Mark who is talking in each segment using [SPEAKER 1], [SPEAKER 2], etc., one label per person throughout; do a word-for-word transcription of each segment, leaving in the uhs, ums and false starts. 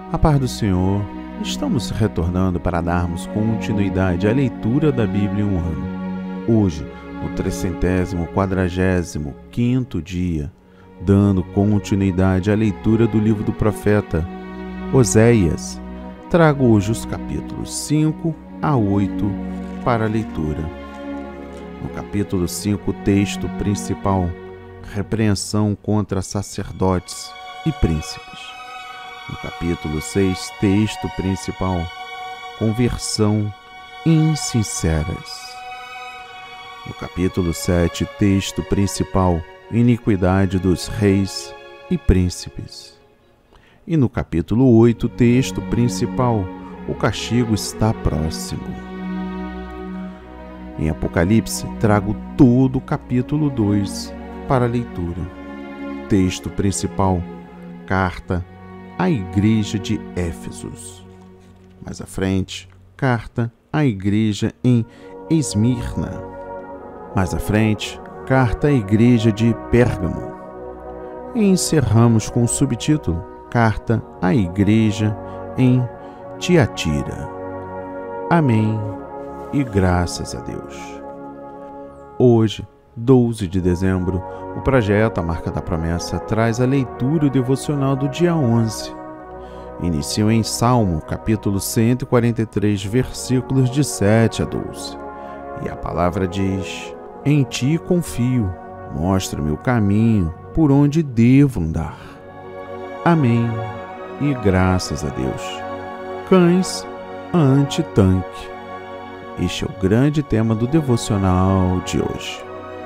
[SPEAKER 1] A paz do Senhor, estamos retornando para darmos continuidade à leitura da Bíblia em um ano. Hoje, no trecentésimo quadragésimo quinto dia, dando continuidade à leitura do livro do profeta Oséias, trago hoje os capítulos cinco a oito para a leitura. No capítulo cinco, o texto principal, repreensão contra sacerdotes e príncipes. No capítulo seis, texto principal, conversão insinceras. No capítulo sete, texto principal, iniquidade dos reis e príncipes. E no capítulo oito, texto principal, o castigo está próximo. Em Apocalipse, trago todo o capítulo dois para a leitura. Texto principal, carta à igreja de Éfesos. Mais à frente, carta à igreja em Esmirna. Mais à frente, carta à igreja de Pérgamo. E encerramos com o subtítulo, carta à igreja em Tiatira. Amém e graças a Deus. Hoje, doze de dezembro, o projeto A Marca da Promessa traz a leitura devocional do dia onze. Inicio em Salmo, capítulo cento e quarenta e três, versículos de sete a doze. E a palavra diz: Em ti confio, mostra-me o caminho por onde devo andar. Amém e graças a Deus. Cães anti-tanque. Este é o grande tema do devocional de hoje.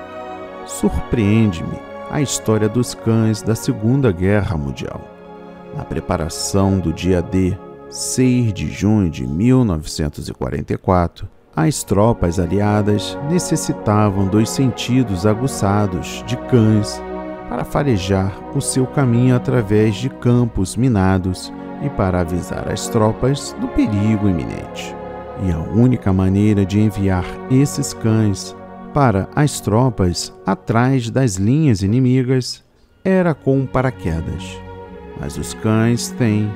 [SPEAKER 1] Surpreende-me a história dos cães da Segunda Guerra Mundial. Na preparação do dia D, seis de junho de mil novecentos e quarenta e quatro, as tropas aliadas necessitavam dos sentidos aguçados de cães para farejar o seu caminho através de campos minados e para avisar as tropas do perigo iminente. E a única maneira de enviar esses cães para as tropas atrás das linhas inimigas era com paraquedas. Mas os cães têm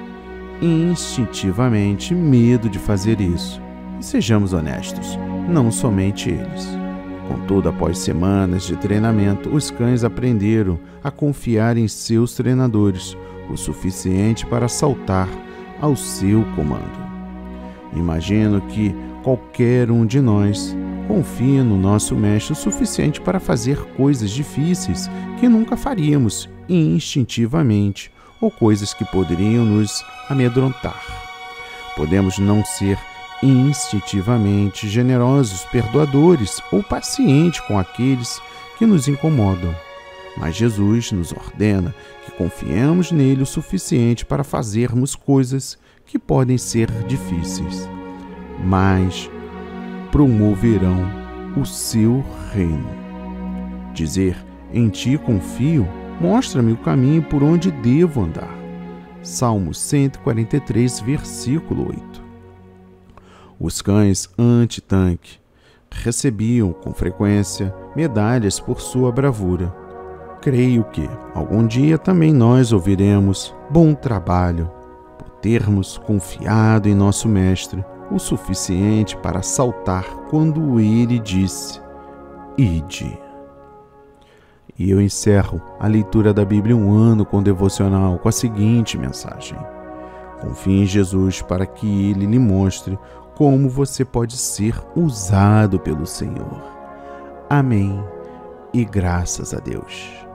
[SPEAKER 1] instintivamente medo de fazer isso. E sejamos honestos, não somente eles. Contudo, após semanas de treinamento, os cães aprenderam a confiar em seus treinadores o suficiente para saltar ao seu comando. Imagino que qualquer um de nós confia no nosso mestre o suficiente para fazer coisas difíceis que nunca faríamos instintivamente ou coisas que poderiam nos amedrontar. Podemos não ser instintivamente generosos, perdoadores ou pacientes com aqueles que nos incomodam, mas Jesus nos ordena que confiemos nele o suficiente para fazermos coisas que podem ser difíceis, mas promoverão o seu reino. Dizer, em ti confio, mostra-me o caminho por onde devo andar. Salmo cento e quarenta e três, versículo oito. Os cães anti-tanque recebiam com frequência medalhas por sua bravura. Creio que algum dia também nós ouviremos bom trabalho por termos confiado em nosso mestre o suficiente para saltar quando ele disse, ide. E eu encerro a leitura da Bíblia um ano com devocional com a seguinte mensagem: confie em Jesus para que ele lhe mostre como você pode ser usado pelo Senhor. Amém e graças a Deus.